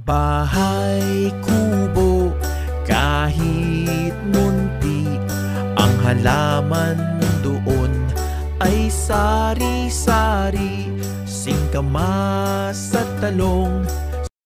Bahay kubo, kahit munti, ang halaman doon ay sari-sari, singkamas at talong.